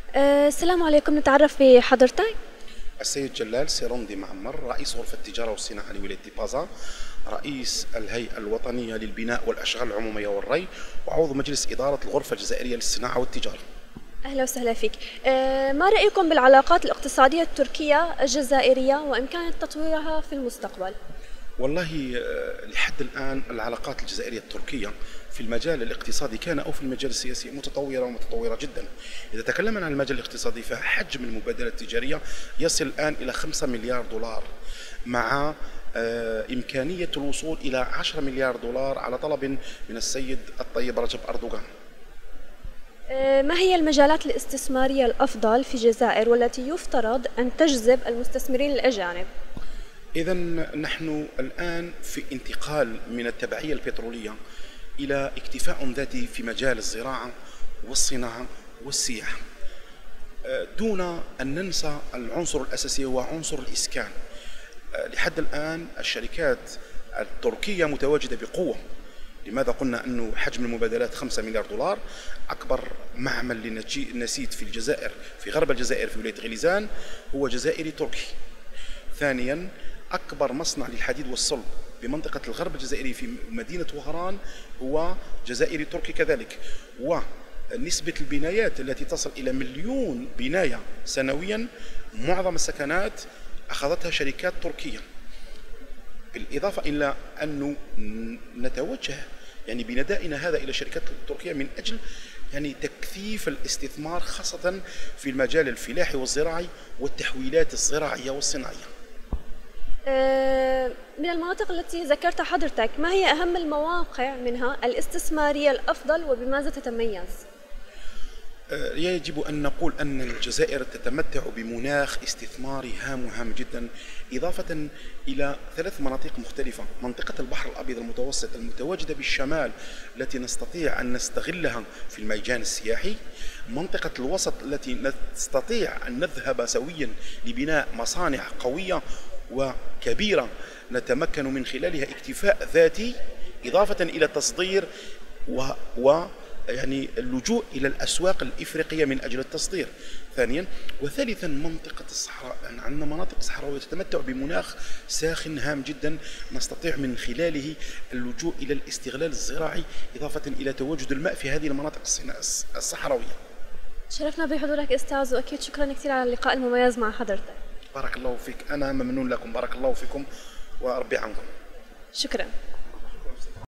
السلام عليكم، نتعرف بحضرتك. السيد جلال سيروندي معمر، رئيس غرفة التجارة والصناعة لولاية بازا، رئيس الهيئة الوطنية للبناء والأشغال العمومية والري، وعضو مجلس إدارة الغرفة الجزائرية للصناعة والتجارة. أهلا وسهلا فيك. ما رأيكم بالعلاقات الاقتصادية التركية الجزائرية وإمكان تطويرها في المستقبل؟ والله لحد الآن العلاقات الجزائرية التركية في المجال الاقتصادي كان أو في المجال السياسي متطورة ومتطورة جدا. إذا تكلمنا عن المجال الاقتصادي فحجم المبادلة التجارية يصل الآن إلى 5 مليار دولار، مع إمكانية الوصول إلى 10 مليار دولار على طلب من السيد الطيب رجب أردوغان. ما هي المجالات الاستثمارية الأفضل في الجزائر والتي يفترض أن تجذب المستثمرين الأجانب؟ إذا نحن الآن في انتقال من التبعية البترولية إلى اكتفاء ذاتي في مجال الزراعة والصناعة والسياحة، دون أن ننسى العنصر الأساسي هو عنصر الإسكان. لحد الآن الشركات التركية متواجدة بقوة. لماذا قلنا أنه حجم المبادلات 5 مليار دولار؟ أكبر معمل للنسيج في الجزائر في غرب الجزائر في ولاية غليزان هو جزائري تركي. ثانيا أكبر مصنع للحديد والصلب بمنطقة الغرب الجزائري في مدينة وهران هو جزائري تركي كذلك. ونسبة البنايات التي تصل إلى 1,000,000 بناية سنويا، معظم السكنات أخذتها شركات تركية. بالإضافة إلى أنه نتوجه بندائنا هذا إلى الشركات التركية من أجل تكثيف الاستثمار، خاصة في المجال الفلاحي والزراعي والتحويلات الزراعية والصناعية. من المناطق التي ذكرتها حضرتك، ما هي أهم المواقع منها الاستثمارية الأفضل وبماذا تتميز؟ يجب أن نقول أن الجزائر تتمتع بمناخ استثماري هام جدا، إضافة إلى 3 مناطق مختلفة: منطقة البحر الأبيض المتوسط المتواجدة بالشمال التي نستطيع أن نستغلها في الميدان السياحي، منطقة الوسط التي نستطيع أن نذهب سويا لبناء مصانع قوية وكبيرة نتمكن من خلالها اكتفاء ذاتي، إضافة إلى التصدير اللجوء إلى الأسواق الإفريقية من أجل التصدير. ثانيا وثالثا منطقة الصحراء، عندنا مناطق صحراوية تتمتع بمناخ ساخن هام جدا، نستطيع من خلاله اللجوء إلى الاستغلال الزراعي، إضافة إلى تواجد الماء في هذه المناطق الصحراوية. شرفنا بحضورك أستاذ، وأكيد شكرا كثير على اللقاء المميز مع حضرتك. بارك الله فيك، أنا ممنون لكم، بارك الله فيكم وربي عنكم. شكرا.